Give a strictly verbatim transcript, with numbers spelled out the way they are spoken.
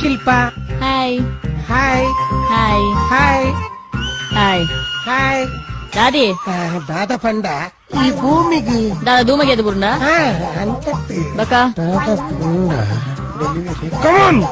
ಶಿಲ್ಪ. Hi hi hi hi hi hi. ದಾದಿ దాదా పండ ఈ భూమికి దాదా ధూమకేతు బురుండా అంతే బకా దాదా పండ డెలివరీ కమాన్.